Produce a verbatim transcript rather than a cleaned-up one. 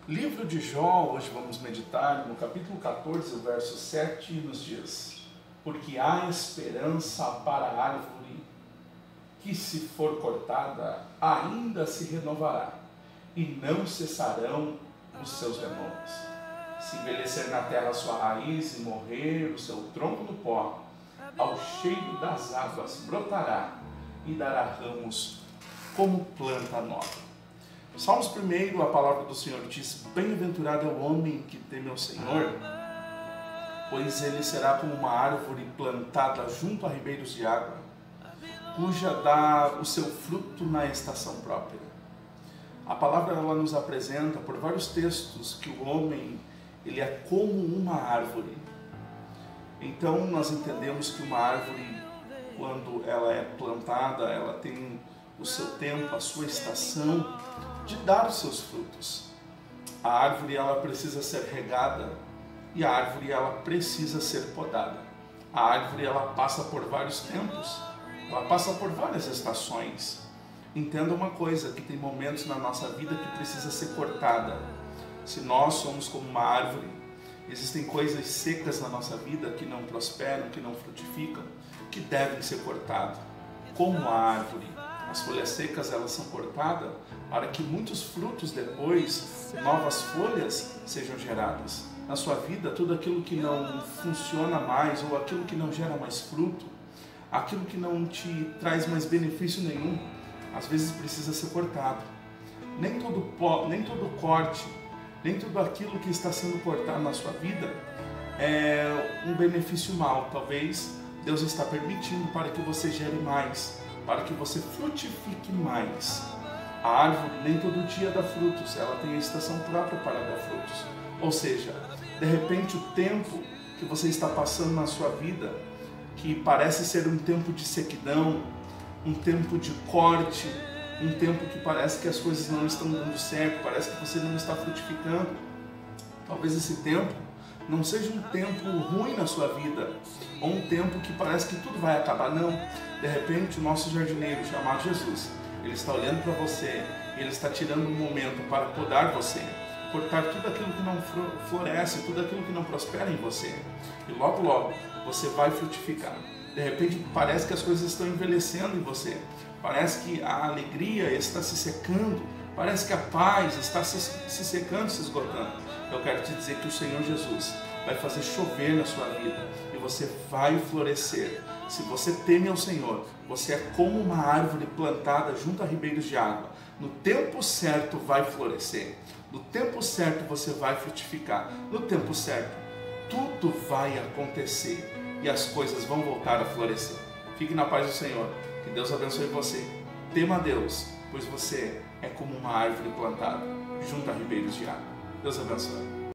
Livro de Jó, hoje vamos meditar no capítulo quatorze, o verso sete, nos diz: porque há esperança para a árvore que, se for cortada, ainda se renovará, e não cessarão os seus renovos. Se envelhecer na terra a sua raiz e morrer o seu tronco no pó, ao cheiro das águas brotará e dará ramos como planta nova. Salmos primeiro, a palavra do Senhor diz: bem-aventurado é o homem que teme ao Senhor, pois ele será como uma árvore plantada junto a ribeiros de água, cuja dá o seu fruto na estação própria. A palavra ela nos apresenta por vários textos que o homem ele é como uma árvore. Então nós entendemos que uma árvore, quando ela é plantada, ela tem o seu tempo, a sua estação de dar os seus frutos. A árvore ela precisa ser regada e a árvore ela precisa ser podada. A árvore ela passa por vários tempos, ela passa por várias estações. Entenda uma coisa, que tem momentos na nossa vida que precisa ser cortada. Se nós somos como uma árvore, existem coisas secas na nossa vida que não prosperam, que não frutificam, que devem ser cortadas. Como a árvore, as folhas secas elas são cortadas para que muitos frutos depois, novas folhas sejam geradas. Na sua vida, tudo aquilo que não funciona mais ou aquilo que não gera mais fruto, aquilo que não te traz mais benefício nenhum, às vezes precisa ser cortado. Nem todo, pó, nem todo corte, nem tudo aquilo que está sendo cortado na sua vida é um benefício mau. Talvez Deus está permitindo para que você gere mais, para que você frutifique mais. A árvore nem todo dia dá frutos, ela tem a estação própria para dar frutos. Ou seja, de repente o tempo que você está passando na sua vida, que parece ser um tempo de sequidão, um tempo de corte, um tempo que parece que as coisas não estão dando certo, parece que você não está frutificando. Talvez esse tempo não seja um tempo ruim na sua vida, ou um tempo que parece que tudo vai acabar, não. De repente o nosso jardineiro chamado Jesus, ele está olhando para você, ele está tirando um momento para podar você, cortar tudo aquilo que não floresce, tudo aquilo que não prospera em você, e logo logo você vai frutificar. De repente parece que as coisas estão envelhecendo em você, parece que a alegria está se secando, parece que a paz está se, se secando, se esgotando. Eu quero te dizer que o Senhor Jesus vai fazer chover na sua vida e você vai florescer. Se você teme ao Senhor, você é como uma árvore plantada junto a ribeiros de água. No tempo certo vai florescer, no tempo certo você vai frutificar, no tempo certo tudo vai acontecer e as coisas vão voltar a florescer. Fique na paz do Senhor, que Deus abençoe você. Tema a Deus, pois você é como uma árvore plantada junto a ribeiros de água. Deus abençoe.